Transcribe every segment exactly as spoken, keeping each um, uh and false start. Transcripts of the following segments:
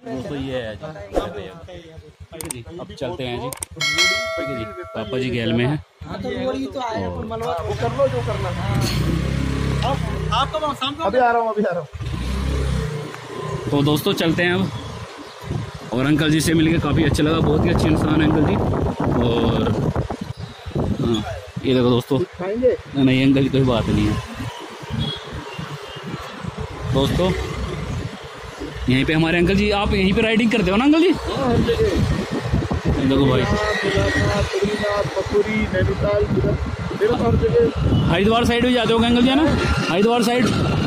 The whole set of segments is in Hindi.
दोस्तों ये है जी, अब चलते हैं जी। ठीक है जी, पापा जी गैल में हैं। अभी आ रहा हूँ अभी आ रहा हूँ। तो दोस्तों चलते हैं अब। और अंकल जी से मिलकर काफ़ी अच्छा लगा, बहुत ही अच्छे इंसान है अंकल जी। और हाँ ये देखो दोस्तों, नहीं अंकल जी कोई बात नहीं है दोस्तों। यहीं पे हमारे अंकल जी, आप यहीं पे राइडिंग करते हो ना अंकल जी? देखो भाई हरिद्वार साइड भी जाते हो अंकल जी है ना? हरिद्वार साइड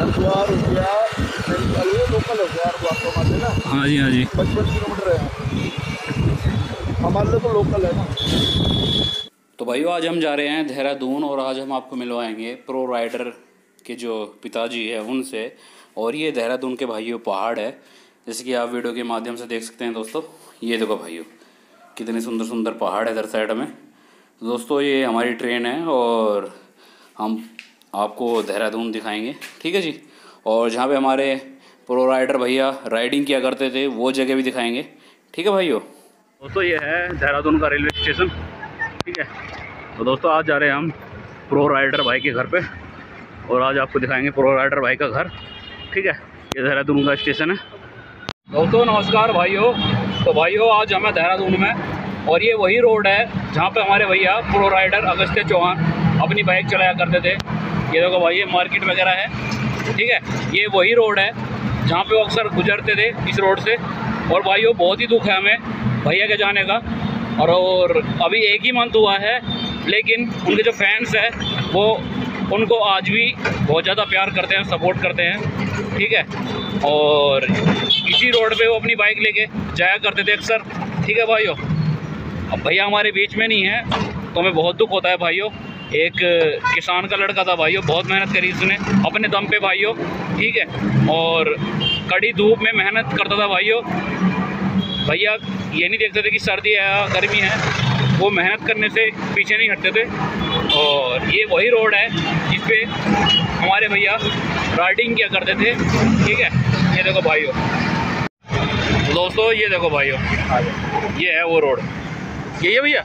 हाँ जी हाँ जी, पचपन किलोमीटर है हमारे लिए तो लोकल है ना। तो भाइयों आज हम जा रहे हैं देहरादून और आज हम आपको मिलवाएंगे प्रो राइडर के जो पिताजी है उनसे। और ये देहरादून के भाइयों पहाड़ है, जैसे कि आप वीडियो के माध्यम से देख सकते हैं दोस्तों। ये देखो भाइयों कितने सुंदर सुंदर पहाड़ है इधर साइड में। दोस्तों ये हमारी ट्रेन है और हम आपको देहरादून दिखाएंगे, ठीक है जी। और जहाँ पे हमारे प्रो राइडर भैया राइडिंग किया करते थे वो जगह भी दिखाएंगे, ठीक है भाइयों। दोस्तों ये है देहरादून का रेलवे स्टेशन, ठीक है। तो दोस्तों आज जा रहे हैं हम प्रो राइडर भाई के घर पे और आज आपको दिखाएंगे प्रो राइडर भाई का घर, ठीक है। ये देहरादून का स्टेशन है। दोस्तों नमस्कार भाइयों। तो भाइयों आज हम हैं देहरादून में और ये वही रोड है जहाँ पे हमारे भैया प्रो राइडर अगस्त्य चौहान अपनी बाइक चलाया करते थे। ये देखो भाई ये मार्केट वगैरह है, ठीक है। ये वही रोड है जहाँ पे वो अक्सर गुजरते थे इस रोड से। और भाइयों बहुत ही दुख है हमें भैया के जाने का। और, और अभी एक ही मंथ हुआ है, लेकिन उनके जो फैंस हैं वो उनको आज भी बहुत ज़्यादा प्यार करते हैं, सपोर्ट करते हैं, ठीक है। और इसी रोड पे वो अपनी बाइक लेके जाया करते थे अक्सर, ठीक है भाइयों। अब भैया हमारे बीच में नहीं है तो हमें बहुत दुख होता है भाइयों। एक किसान का लड़का था भाइयों, बहुत मेहनत करी उसने अपने दम पे भाइयों, ठीक है। और कड़ी धूप में मेहनत करता था भाइयों। भैया ये नहीं देखते थे कि सर्दी है या गर्मी है, वो मेहनत करने से पीछे नहीं हटते थे। और ये वही रोड है जिस पे हमारे भैया राइडिंग किया करते थे, ठीक है। ये देखो भाइयों, दोस्तों ये देखो भाइयों, ये है वो रोड, यही है भैया।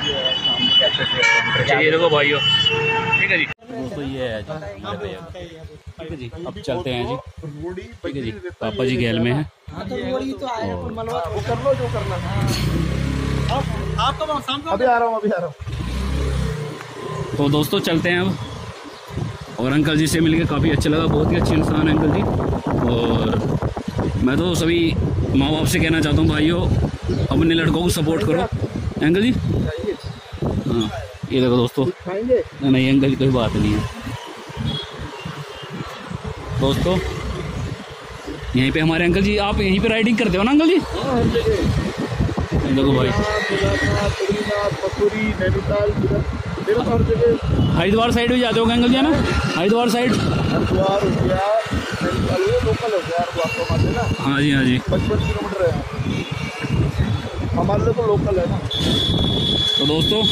अच्छा ये देखो भाइयों, ठीक है जी। दोस्तों ये है जी हमारे भैया, ठीक है जी। अब चलते हैं जी, ठीक है जी। पापा जी गैल में हैं। अभी आ रहा हूँ अभी आ रहा हूँ। तो दोस्तों चलते हैं अब। और अंकल जी से मिलकर काफ़ी अच्छा लगा, बहुत ही अच्छे इंसान है अंकल जी। और मैं तो सभी माँ बाप से कहना चाहता हूँ भाइयों अपने लड़कों को सपोर्ट करो अंकल जी। हाँ ये देखो दोस्तों, नहीं अंकल जी कोई बात नहीं है दोस्तों। यहीं पे हमारे अंकल जी, आप यहीं पे राइडिंग करते हो ना अंकल जी? देखो भाई हरिद्वार साइड भी जाते हो अंकल जी है ना? हरिद्वार साइड हाँ जी हाँ जी, पचपन किलोमीटर है हमारे लिए तो लोकल है ना। तो दोस्तों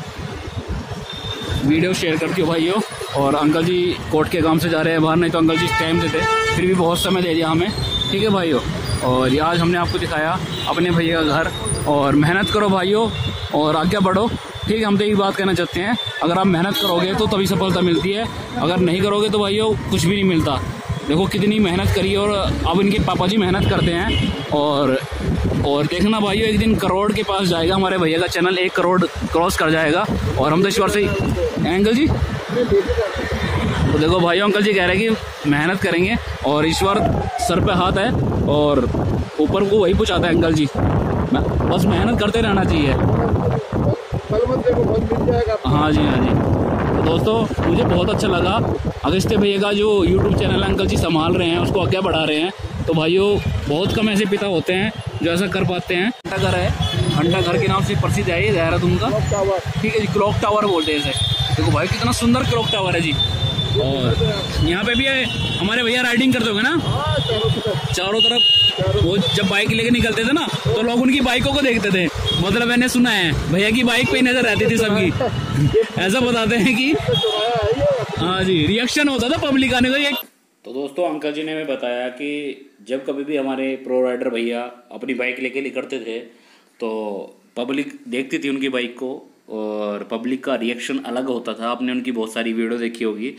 वीडियो शेयर करती हो भाइयों। और अंकल जी कोर्ट के काम से जा रहे हैं बाहर, नहीं तो अंकल जी टाइम देते, फिर भी बहुत समय दे दिया हमें, ठीक है भाइयों। और ये आज हमने आपको दिखाया अपने भैया का घर। और मेहनत करो भाइयों और आगे बढ़ो, ठीक है। हम तो यही बात कहना चाहते हैं, अगर आप मेहनत करोगे तो तभी सफलता मिलती है, अगर नहीं करोगे तो भाइयों कुछ भी नहीं मिलता। देखो कितनी मेहनत करी और अब इनके पापा जी मेहनत करते हैं। और और देखना भाइयों एक दिन करोड़ के पास जाएगा हमारे भैया का चैनल, एक करोड़ क्रॉस कर जाएगा। और हम तो ईश्वर से अंकल जी, तो देखो भाइयों अंकल जी कह रहे हैं कि मेहनत करेंगे और ईश्वर सर पे हाथ है और ऊपर को वही पहुँचाता है अंकल जी, बस मेहनत करते रहना चाहिए। हाँ जी हाँ जी। तो दोस्तों मुझे बहुत अच्छा लगा अगस्त्य भैया का जो यूट्यूब चैनल अंकल जी संभाल रहे हैं, उसको आगे बढ़ा रहे हैं। तो भाइयों बहुत कम ऐसे पिता होते हैं जो ऐसा कर पाते हैं। घंटा घर है, घंटा घर के नाम से प्रसिद्ध है ये देहरादून का, ठीक है जी। क्लॉक टावर बोलते हैं इसे। देखो भाई कितना सुंदर क्लॉक टावर है जी। और यहाँ पे भी है हमारे भैया राइडिंग करते होंगे ना चारों तरफ। वो जब बाइक लेके निकलते थे ना तो लोग उनकी बाइकों को देखते थे, मतलब मैंने सुना है भैया की बाइक पे नजर रहती थी सबकी। ऐसा बताते हैं कि हाँ जी रिएक्शन होता था पब्लिक आने का। ये तो दोस्तों अंकल जी ने हमें बताया कि जब कभी भी हमारे प्रो राइडर भैया अपनी बाइक लेके निकलते थे तो पब्लिक देखती थी उनकी बाइक को और पब्लिक का रिएक्शन अलग होता था। आपने उनकी बहुत सारी वीडियो देखी होगी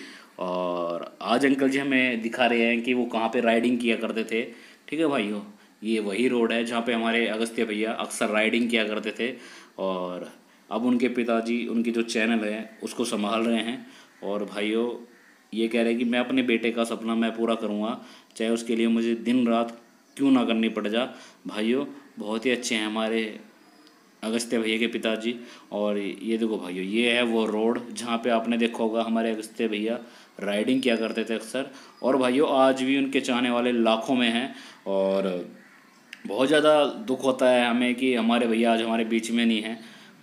और आज अंकल जी हमें दिखा रहे हैं कि वो कहाँ पे राइडिंग किया करते थे। ठीक है भाइयों, ये वही रोड है जहाँ पे हमारे अगस्त्य भैया अक्सर राइडिंग किया करते थे और अब उनके पिताजी उनकी जो चैनल है उसको संभाल रहे हैं। और भाइयों ये कह रहे हैं कि मैं अपने बेटे का सपना मैं पूरा करूँगा, चाहे उसके लिए मुझे दिन रात क्यों ना करनी पड़ जा। भाइयों बहुत ही अच्छे हैं हमारे अगस्त्य भैया के पिताजी। और ये देखो भाइयों, ये है वो रोड जहाँ पे आपने देखा होगा हमारे अगस्त्य भैया राइडिंग किया करते थे अक्सर। और भाइयों आज भी उनके चाहने वाले लाखों में हैं और बहुत ज़्यादा दुख होता है हमें कि हमारे भैया आज हमारे बीच में नहीं हैं।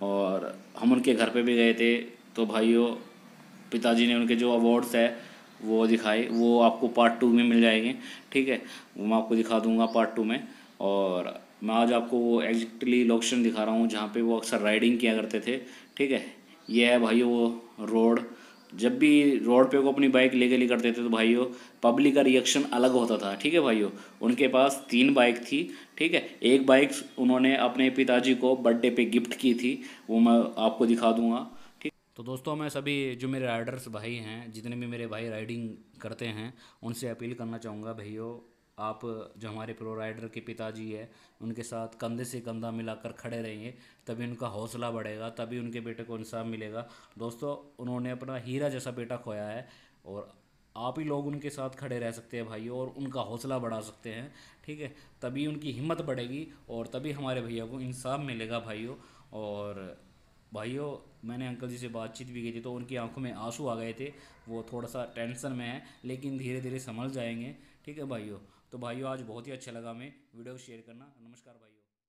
और हम उनके घर पे भी गए थे तो भाइयों पिताजी ने उनके जो अवार्ड्स है वो दिखाए, वो आपको पार्ट टू में मिल जाएंगे। ठीक है, वो मैं आपको दिखा दूंगा पार्ट टू में। और मैं आज आपको वो एग्जैक्टली लोकेशन दिखा रहा हूँ जहाँ पे वो अक्सर राइडिंग किया करते थे। ठीक है, ये है भाइयों वो रोड। जब भी रोड पे वो अपनी बाइक लेके ले करते थे तो भाइयों पब्लिक का रिएक्शन अलग होता था। ठीक है भाइयों, उनके पास तीन बाइक थी। ठीक है, एक बाइक उन्होंने अपने पिताजी को बर्थडे पे गिफ्ट की थी, वो मैं आपको दिखा दूंगा। ठीक, तो दोस्तों मैं सभी जो मेरे राइडर्स भाई हैं, जितने भी मेरे भाई राइडिंग करते हैं, उनसे अपील करना चाहूँगा भैया आप जो हमारे प्रो राइडर के पिताजी है उनके साथ कंधे से कंधा मिलाकर खड़े रहेंगे, तभी उनका हौसला बढ़ेगा, तभी उनके बेटे को इंसाफ मिलेगा। दोस्तों उन्होंने अपना हीरा जैसा बेटा खोया है और आप ही लोग उनके साथ खड़े रह सकते हैं भाइयों और उनका हौसला बढ़ा सकते हैं। ठीक है, तभी उनकी हिम्मत बढ़ेगी और तभी हमारे भैया को इंसाफ मिलेगा भाइयों। और भाइयों मैंने अंकल जी से बातचीत भी की थी तो उनकी आंखों में आंसू आ गए थे, वो थोड़ा सा टेंशन में है लेकिन धीरे धीरे संभल जाएंगे। ठीक है भाइयों, तो भाइयों आज बहुत ही अच्छा लगा, हमें वीडियो को शेयर करना। नमस्कार भाइयों।